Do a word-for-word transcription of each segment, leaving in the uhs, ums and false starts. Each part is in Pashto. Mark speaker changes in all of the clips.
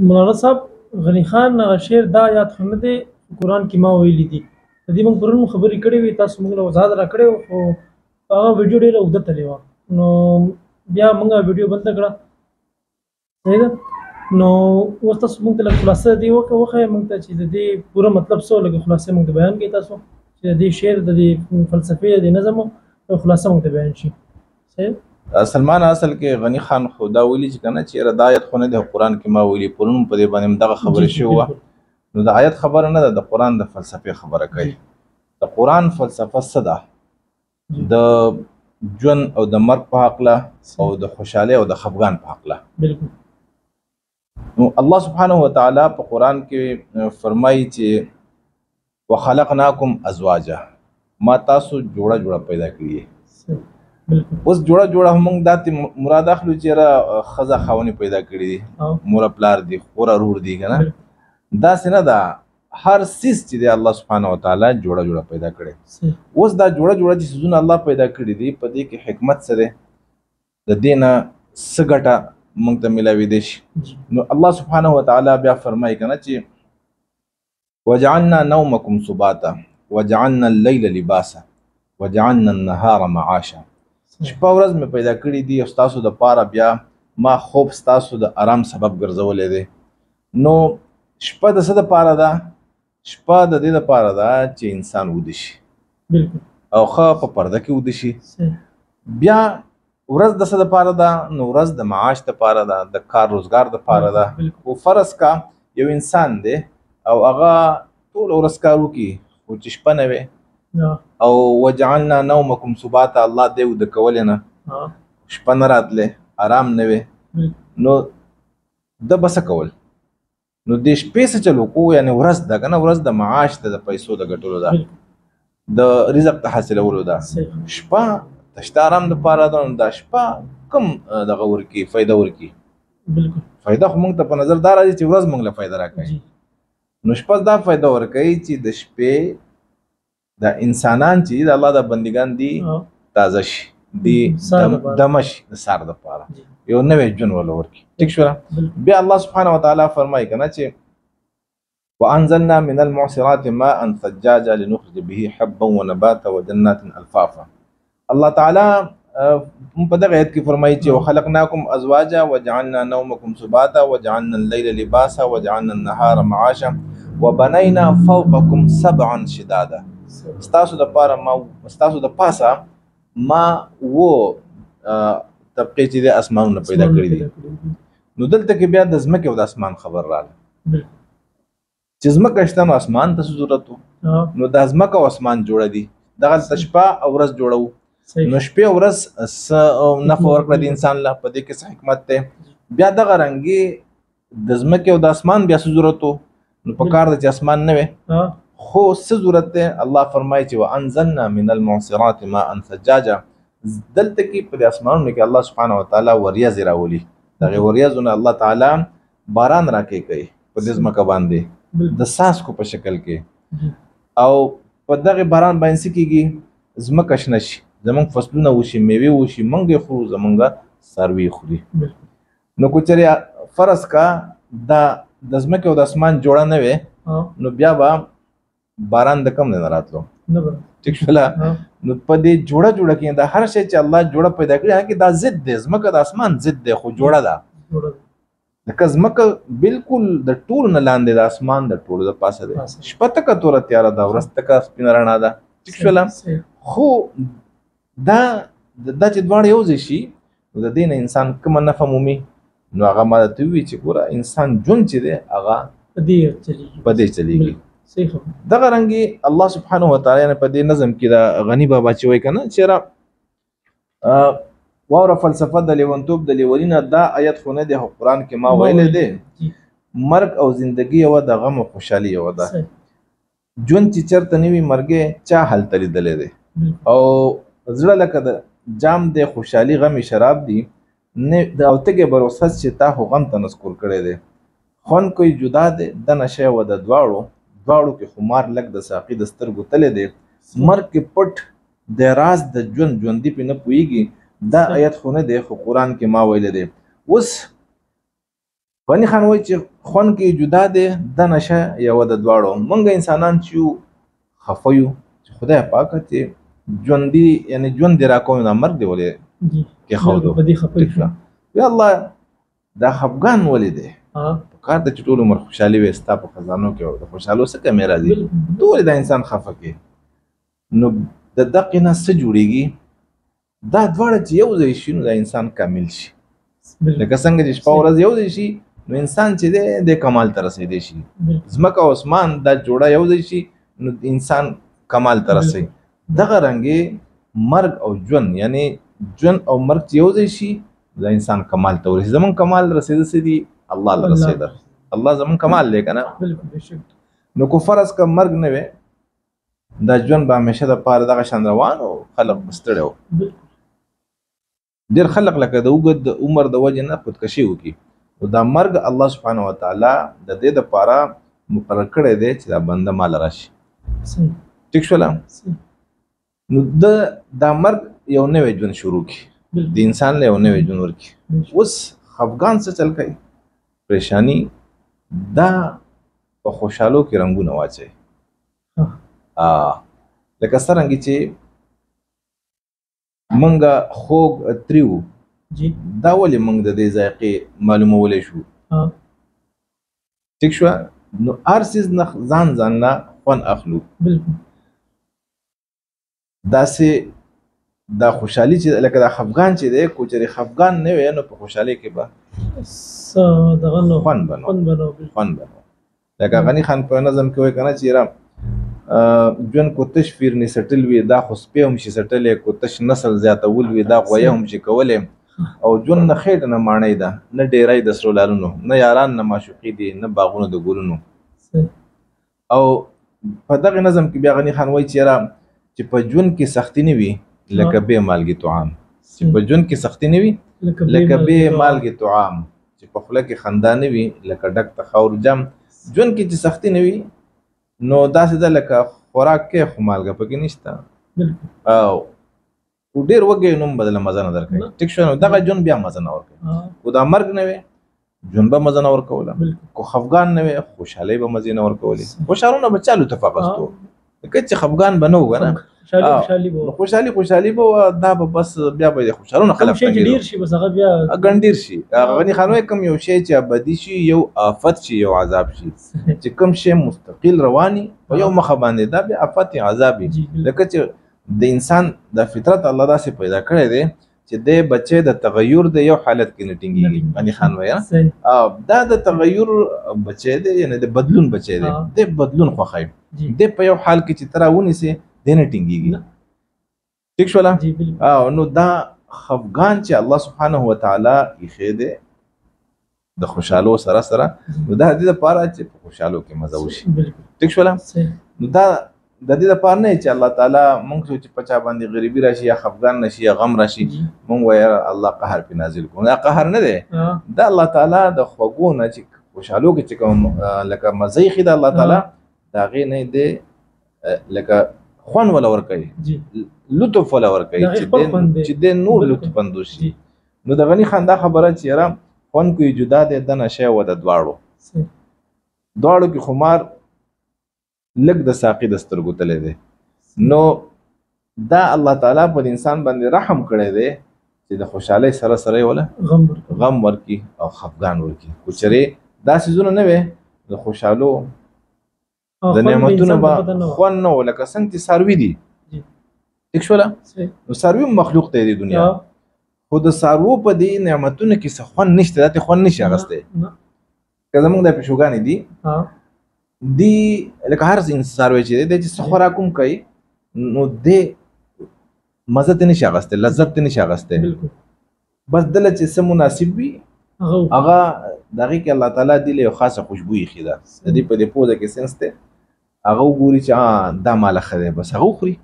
Speaker 1: مولانا صاحب غني خان هغه شعر دا یاد خو نه دی قرآن کې ما ویلي دي د دې موږ پرون خبرې کړې وې تاسو موږ له وضاحت راکړی وو خو هغه ویډیو ډېره اوږده تللې وه نو بیا موږ هغه ویډیو بنده کړه صحیح ده نو اوس تاسو موږ ته لږ خلاصه دې وکړه وښیه موږ ته چې د دې پوره مطلب څه و لږ خلاصه موږ ته بیان کړئ تاسو چې د دې شعر د دې فلسفې د دې نظم خلاصه موږ ته بیان شي صحیح
Speaker 2: سلمان اصل کې غنی خان خدا ویلي چې کنه چې ردایت خو نه د قرآن کې ما ویلي پرون په دې باندې دغه خبره شو نو د آیت خبره نه ده د قرآن د فلسفې خبره کوي د قرآن فلسفه څه ده د ژوند او د مرګ په حقله او د خوشحالۍ او د خفګان په حقله
Speaker 1: بالکل
Speaker 2: نو الله سبحانه وتعالی په قرآن کې فرمایي چې وخلقناکم ازواجا ما تاسو جوړه جوړه پیدا کړی اوس جوړه جوړه موږ داتې مراد اخلو چې را ښځه خاونې پیدا کړي دي مور پلار دي خور ورور دي که نه داسې نه ده هر څیز چې دی الله سبحانه وتعالی جوړه جوړه پیدا کړی اوس دا جوړه جوړه چې څیزونه الله پیدا کړي دي په دې کې حکمت څه دی د دې نه څه ګټه موږ ته میلاویدی شي نو الله سبحانه وتعالی بیا فرمایي که نه چې وجعلنا نومکم سباتا وجعلنا اللیل لباسا وجعلنا النهار معاشا شپه ورځ مې پیدا کړي دي او ستاسو د پاره بیا ما خوب ستاسو د آرام سبب ګرځولی دی نو شپه د څه دپاره ده شپه د دې دپاره ده چې انسان وده شي او ښه په پرده کې وده شي بیا ورځ د څه دپاره ده نو ورځ د معاش دپاره ده د کار روزګار دپاره ده خو فرض کا یو انسان دی او هغه ټوله ورځ کار وکړي خو چې شپه نه وي او وجعلنا نومکم سباتا الله دې وده کولی نه شپه نه راتلی آرام نه وي نو ده به څه کول نو دې شپې څه چل وکړو یعنې ورځ ده که نه ورځ د معاش ده د پیسو د ګټلو ده د رزق د حاصلولو ده شپه د شته آرام دپاره ده نو دا شپه کوم دغه ورکړي فایده ورکړي فایده خو موږ ته په نظر دا راځي چې ورځ موږ له فایده راکوي نو شپه دا فایده ورکوي چې د شپې دا انسانان چې د الله د بندگان دي تازه شي دي دمه شي د سار دپاره یو نوی ژوند وله ورکړي ټیک شوله بیا الله سبحانه وتعالی فرمایي که نه چې وانزلنا من المعصرات ماء ثجاجا لنخرج به حبا ونباتا وجنات الفافا الله تعالی په دغه آیت کې فرمایي چې وخلقناکم ازواجا وجعلنا نومکم سباتا وجعلنا الليل لباسا وجعلنا النهار معاشا وبنينا فوقكم سبعا شدادا ستاسو د پاره ما ستاسو د پاسه ما و طبقې چې د اسمانونه پیدا کړي دي نو دلته کې بیا د ځمکې او د اسمان خبر راغله چې ځمکه شته نو اسمان ته څه ضرورت و نو دا ځمکه او اسمان جوړه دي دغلته شپه او ورځ جوړو نو شپې او ورځ څه نفع ورکړه د انسان له په دې کې څه حکمت دی بیا دغه رنګې د ځمکې او د اسمان بیا څه ضرورت و نو په کار ده چې اسمان نه وي خو څه ضرورت دی الله فرمایي چې وانزلنا من المعصرات ماء ثجاجا دلته کې په دې اسمانونو کې الله سبحانه وتعالی وریځې راولي دغې وریځو نه الله تعالی باران راکې کوي په دې ځمکه باندې د څاڅکو په شکل کې او په دغې باران باندې څه کېږي ځمکه شنه شي زمونږ فصلونه وشي میوې وشي موږ یې خورو زمونږ څاروي خوري نو که چېرې فرض کا دا د ځمکې او د اسمان جوړه نه وې نو بیا به باران د کم نه راتلو ټیک شوله نو په دې جوړه جوړه کې دا هر شی چې الله جوړه پیدا کړي هغه کې دا ضد دی ځمکه د اسمان ضد دی خو جوړه ده لکه ځمکه بالکل د ټولو نه لاندې د اسمان د ټولو د پاسه دی شپه تکه توره تیاره ده ورځ تکه سپینه رڼا ده ټیک شوله خو دا دا چې دواړه یو ځای شي نو د دې نه انسان کومه نفع مومي نو هغه ما درته ووایي چې ګوره انسان ژوند چې دی هغه په دې چلیږي دغه رنګې الله سبحانه وتعالی په دې نظم کې دا غني بابا چې وایي که نه چېرې واوره فلسفه د لیونتوب د لیوني نه دا آیت خو نه دی خو قرآن کې ما ویلی دی مرګ او زندګي یوه د غم او خوشحالي یوه ده ژوند چې چېرته نه وي مرګ چا هلته لیدلی دی او زړه لکه د جام دی خوشحالي غم شراب دی او تږی به رخصت چې تا خو غم ته نسکور کړی دی خوند کوي جدا دی د نشه یوه د دواړو دواړو کې خمار لږ د ساقي د سترګو تلی دی مرګ کې پټ د راز د ژوند ژوندي پې نه پوهېږي دا آیت خو نه دی خو قرآن کې ما ویلی دی اوس غني خان وایي چې خوند کې جدا دی د نشه یو د دواړو مونږ انسانان چې یو خفه یو چې خدای پاک ته ژوندي یعنی ژوند دی راکوم د مرګ دی ولې کې خودو
Speaker 1: په دې خفه شو
Speaker 2: یا الله دا خفګان ولې دی
Speaker 1: ها
Speaker 2: کار د ټول عمر خوشحالي وستا په خزانو کې د خوشحالو څخه مې راځي ټول د انسان خفه کې نو د دقه نه څه جوړیږي دا دواړه چې یو ځای شي نو د انسان کامل شي لکه څنګه چې شپه ورځ یو ځای شي نو انسان چې دی د کمال ته رسیدي شي ځمکه او اسمان دا جوړه یو ځای شي نو انسان کمال ته رسي دغه رنګي مرګ او ژوند یعنی ژوند او مرګ یو ځای شي د انسان کمال ته ورسي زمون کمال رسیدي سي الله له رسیدل الله زمون کمال لیکنه نو کو فرض کا مرګ نه وي دا ژوند به همیشه د پاره دغه شان روان او خلق بستړو ډیر خلق لکه د وګد عمر د وجه نه خودکشي وکي او دا مرګ الله سبحانه و تعالی د دې د پاره مقرر کړی دی چې دا بنده مال راشي ټیک شو نو د دا مرګ یو نوې ژوند شروع کی د انسان له یو نوې ژوند ورکی اوس خفګان څه چل کوي پریشانی دا په خوشحالو کې رنگونه واچي ا لکه څنګه چې منګه خوګ تریو
Speaker 1: جی
Speaker 2: دا ولې منګ د دې ذائقه معلومولې شو
Speaker 1: ها
Speaker 2: ټیک شو نو ارسیز نه ځان ځان نه خون اخلو
Speaker 1: بالکل
Speaker 2: دا سه دا خوشحالي چې لکه دا خفګان چې دی کو چې خفګان نه وي نو په خوشحالي کې به
Speaker 1: س دغه نو
Speaker 2: خون بنو
Speaker 1: خون بنو
Speaker 2: خون بنو لکه غني خان په نظم کې وای کنه چې را جون کو تشفیر نه سټل وي دا خو سپېم شي سټلې کو تش نسل زیاتول وي دا غوي هم شي کولې او جون نه خېټ نه مانې ده نه ډېرای د سرو لالونو نه یاران نه معشوقي دي نه باغونو د ګلونو او په دغه نظم کې بیا غني خان وای چې را چې په جون کې سختي نه وي لکه به مالګي طعام چې په جون کې سختي نه وي لکه به مالګي طعام چې په خله کې خندا نه وي لکه ډک تخور جام جون کې چې سختي نه وي نو داسې ده لکه خوراک کې خو مالګه پکې نشته او ډېر وږی نوم بدله مزه نه درکوي ټیک شو نو دغه جون بیا مزه نه ورکوي خو دا مرګ نه وي جون به مزه نه ورکوله کو خفګان نه وي خوشحالي به مزه نه ورکولې خوشحالونه به چالو تفاقستو که چې خفګان بنو غره
Speaker 1: خوشحالي بو
Speaker 2: خوشحالي خوشحالي بو دا به بس بیا به خوشحالونه خلک
Speaker 1: شي ډیر شي بس هغه بیا
Speaker 2: ګندیر شي غني خانوي کم یو شی چې ابدي شي یو آفت شي یو عذاب شي چې کم شی مستقل رواني او یو مخ باندې دا بیا آفت عذابي لکه چې د انسان د فطرت الله داسې پیدا کړی دی چې د بچي د تغیر د یو حالت کې نټینګي غني خانوي او دا د تغیر بچي دی یعنی د بدلون بچي دی د بدلون خوخای د په یو حال کې چې تراونی سي دنه ټینګيږي ټیک شو لا او نو دا خفغان چې الله سبحانه و تعالی یې خېده د خوشالو سره سره نو دا د دې لپاره چې په خوشالو کې مزه وشي ټیک شو لا نو دا د دې لپاره نه چې الله تعالی مونږ چې پچا باندې غریبي راشي یا خفغان نشي یا غم راشي مونږ وایي الله قهر په نازل کوي دا قهر نه دی دا الله تعالی د خوګو نه چې خوشالو کې چې کوم لکه مزه خې د الله تعالی دا غي نه دی لکه خوان ولا ور کوي لطف ولا ور کوي چې د نور لطف بندوشي نو د غني خان دا خبره چې را خوان کوي جدا ده د نشه و د دواړو دواړو کې خمار لګ د ساقي د سترګو تلې ده نو دا الله تعالی په انسان باندې رحم کړی دی چې د خوشاله سره سره ولا
Speaker 1: غم
Speaker 2: غم ورکی او خفګان ورکی کوچري دا سيزونه نه وي د خوشالو د نعمتونو با خوان نو لکه څنګه چې ساروي دي ټیک شو لا نو ساروي مخلوق دی د دنیا خو د سارو په دې نعمتونو کې څه خوان نشته د خوان نشي غسته کله موږ د پښوګانی دي دی لکه هر انسان ساروي چې د چې خورا کوم کوي نو د مزه ته نشي غسته لذت ته نشي غسته بس دل چې سم مناسب وي هغه دغه کې الله تعالی دی له خاصه خوشبوئی خیدا د دې په دې پوزه کې سنس ته هغه ګوري چې دا مال خره بس هغه خوري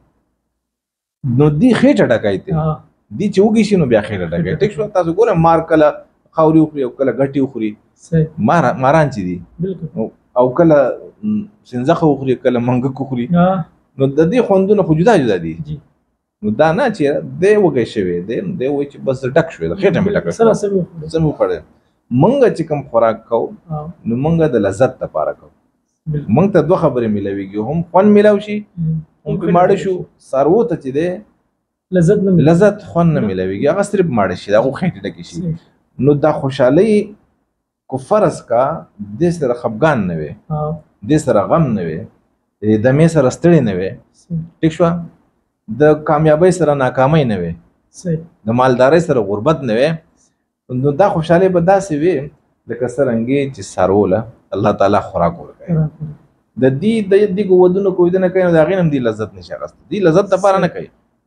Speaker 2: نو دی خېټه ټکایته دی چې وګی شنو بیا خېټه ټکای ټیک شو تاسو ګوره مار کله خوري خوري او کله غټي خوري مار ماران چې دي او کله سنځخه خوري کله منګ خوري نو د دې خوندونه خو جدا جدا دي نو دا نه چې دی وګی شوی دی دی وای چې بس ټک شوی د خېټه مې ټک سره سم سم پړې مونږ چې کوم خوراک کوو
Speaker 1: ها
Speaker 2: نو مونږ د لذت لپاره کوو.
Speaker 1: بالکل
Speaker 2: مونږ ته دوه خبرې ملويږي، هم خوند ملاو شي هم په ماړه شو. سارو ته چې دی
Speaker 1: لذت نه ملي
Speaker 2: لذت خوند نه ملويږي، هغه صرف ماړه شي، هغه خېټه ډکه شي.
Speaker 1: صحیح.
Speaker 2: نو دا خوشحالي کو فرض کا د سره خفګان نه وي،
Speaker 1: ها
Speaker 2: د سره غم نه وي، د مې سره ستړي نه وي،
Speaker 1: صحیح
Speaker 2: ټیک شو. د کامیابی سره ناکامۍ نه وي،
Speaker 1: صحیح.
Speaker 2: د مالدارۍ سره غربت نه وي. نو دا خوشحالي به داسې وي لکه څرنګه چې ساروله الله تعالی خوراک ورکوي. د دې د دې ودونو کوی نه کوي، دا غینم دی لذت نشه غست، دی لذت د پاره نه کوي.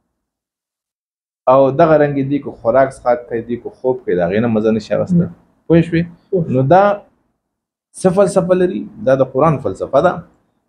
Speaker 2: او دغه رنګ دی کو خوراک څخه کوي، دی کو خوب کوي، دا غینم مزه نشه غست. پوه شئ؟ نو دا څه فلسفه لري؟ دا د قرآن فلسفه ده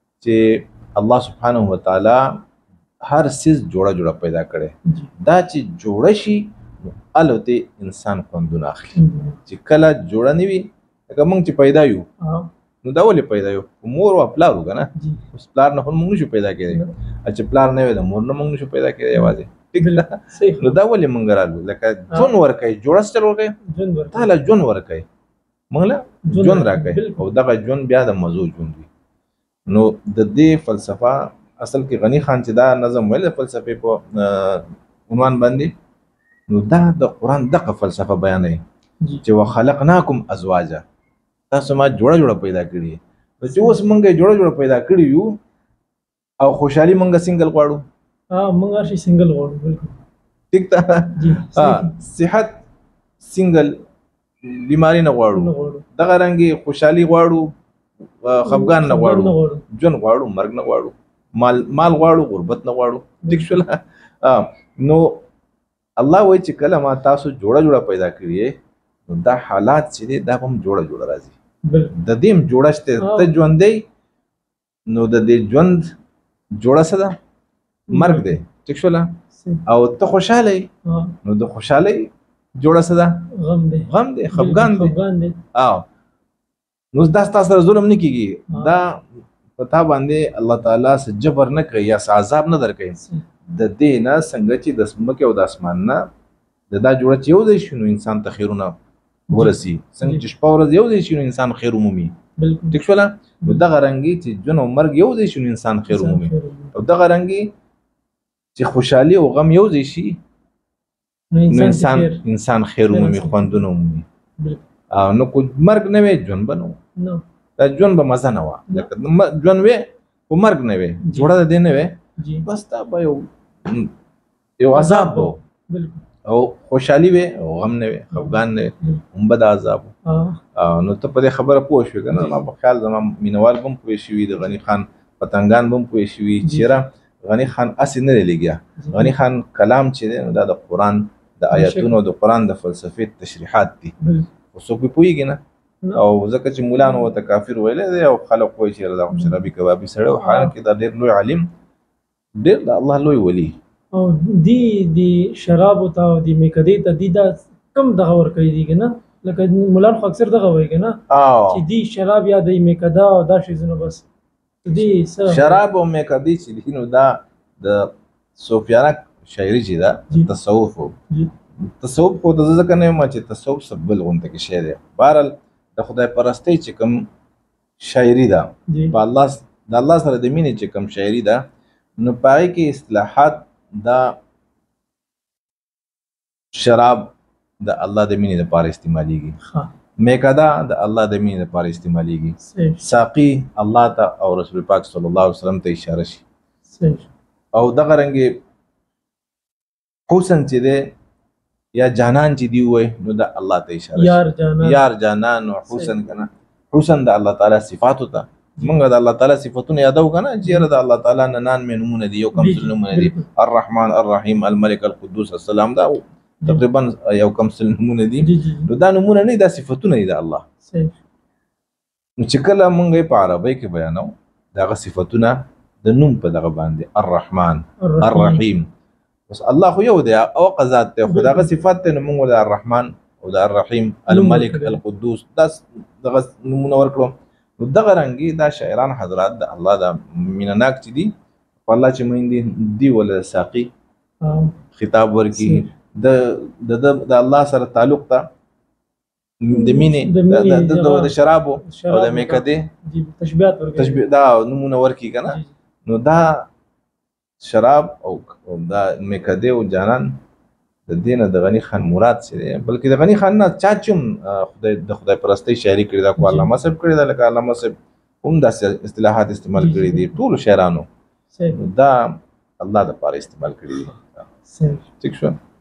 Speaker 2: چې الله سبحانه وتعالی هر سیز جوړه جوړه پیدا کړي. دا چې جوړه شي نو الوته انسان خوندونه اخلي. چې کله جوړه نه وي لکه موږ چې پیدا یو نو دا ولې پیدا یو مور او پلار وګنه، اوس پلار نه هم موږ نشو پیدا کېدی، چې پلار نه وي د مور نه موږ نشو پیدا کېدی یوازې. ټیک ده؟ نو دا ولې موږ رالو لکه جون ورکوي، جوړه ستل ورکوي، تعالی جون ورکوي، موږ له جون راکوي، او دغه جون بیا د مزو جون وي. نو د دې فلسفه اصل کې غنی خان چې دا نظم ویل فلسفه په عنوان باندې، نو دا د قرآن دغه فلسفه بیانوي چې وخلقناکم ازواجا، تاسو ما جوړه جوړه پیدا کړی. چې اوس مونږ جوړه جوړه پیدا کړی یو او خوشحالي مونږ سنگل غواړو.
Speaker 1: ها مونږ هر شي سنگل غواړو. بالکل
Speaker 2: ټیک ده. ها صحت سنگل، بیماری نه غواړو، دغه رنګي خوشحالي غواړو، خفګان نه غواړو، جون غواړو، مرګ نه غواړو، مال مال غواړو، غربت نه غواړو. ټیک شول؟ نو الله وایي چې کله ما تاسو جوړه جوړه پیدا کړی نو دا حالات چې دي دا هم جوړه جوړه راځي. د دې جوړشته ته ژوندې نو د دې ژوند جوړه څه ده؟ مرګ دی. ټیک شول؟ او ته خوشاله نو د خوشحالۍ جوړه څه ده؟
Speaker 1: غم دی،
Speaker 2: غم دی، خفګان دی. او نو دا تاسو سره ظلم نه کیږي، دا پتا باندې الله تعالی سره جبر نه کوي یا عذاب نه درکوي. د دې نه څنګه چې د سمکه او د اسمان نه د دا جوړه چې یو ځای شي نو انسان ته خیرونه ورسي، څنګه چې شپه ورځ یو ځای شي نو انسان خیر ومومي. ټیک شول؟ نو دغه رنګي چې ژوند او مرګ یو ځای شي نو انسان خیر ومومي، او دغه رنګي چې خوشحالي او غم یو ځای شي نو انسان انسان خیر ومومي، خوندونه ومومي. او نو کو مرګ نه وي ژوند بنو، دا ژوند به مزه نه و، لکه ژوند وي او مرګ نه وي، جوړه د دې نه وي، بس دا به یو یو عذاب وو. او خوشحالي وي او غم نه وي، خفګان نه وي، هم به د عذاب. نو ته په دې خبره پوه شوې که نه؟ ما په خیال زما مینوال به هم پوه شوي، د غني خان پتنګان به هم پوه شوي چې یاره غني خان هسې نه دی لګیا. غني خان کلام چې دی نو دا د قرآن د آیتونو د قرآن د فلسفې تشریحات دي، خو څوک پې پوهېږي نه. او ځکه چې مولانو ورته کافر ویلی دی او خلک وایي چې دا خو شرابي کبابي سړی و، حالانکې دا ډېر لوی عالم، ډېر د الله لوی ولی.
Speaker 1: او دی دی شراب او تا دی میکدې ته دی دا کم دغه ور کوي دی کنه، لکه مولانا خو اکثر دغه وایي کنه چې دی شراب یا دی میکدا او دا شی زنه بس دی
Speaker 2: شراب او میکدې چې دی نو دا د صوفیانه شاعري چې دا تصوف و. تصوف خو د ځکه نه ما چې تصوف سبل غونته کې شعر دی. بهرحال د خدای پرستۍ چې کوم شاعري ده په الله د الله سره د مینې چې کوم شاعري ده نو پای کې اصلاحات دا شراب د الله د مینې لپاره استعمالېږي، میکدا د الله د مینې لپاره استعمالېږي، ساقي الله ته او رسول پاک صلی الله علیه وسلم ته اشاره شي. او دغه رنګې حسن چې دی یا جانان چې دی وای نو د الله ته اشاره شي،
Speaker 1: یار جانان،
Speaker 2: یار جانان او حسن کنه. حسن د الله تعالی صفاتو ته مونږ د الله تعالی صفاتونه یادو کنه چې د الله تعالی نه نان مې نمونه دي، یو کم سل نمونه دي، الرحمن الرحیم الملك القدوس السلام، دا تقریبا یو کم سل نمونه دي. نو دا نمونه نه دا صفاتونه دي د الله. نو چې کله مونږ په عربی کې بیانو دغه صفاتونه د نوم په دغه باندې الرحمن الرحیم، بس الله خو یو دی او قزات ته خو دغه صفات ته مونږ د الرحمن او د الرحیم الملك القدوس دا دغه نمونه ورکړو. نو دغه رنګي دا شاعران حضرات د الله د مینناک چې دي په الله چې مین دي ول ساقي خطاب ورکی د د د الله سره تعلق ته د مینې
Speaker 1: د مینې
Speaker 2: د- د- د- د شرابو او
Speaker 1: شراب
Speaker 2: د میکدې
Speaker 1: جی تشبیهات ورکړي
Speaker 2: تشبیه دا نمونه ورکي کنه.
Speaker 1: جی.
Speaker 2: نو دا شراب او او دا میکدې او جانان د دینه د غنی خان مراد څه دی، بلکې د غنی خان نه چا چوم خدای د خدای پرستی شاعري کړی دا، کو
Speaker 1: جی.
Speaker 2: علامه صاحب کړی دا، لکه علامه صاحب هم داسې اصطلاحات استعمال
Speaker 1: جی، جی.
Speaker 2: کړي دي ټول شاعرانو.
Speaker 1: صحیح
Speaker 2: نو دا الله د پاره استعمال کړي دي.
Speaker 1: صحیح
Speaker 2: ٹھیک شو.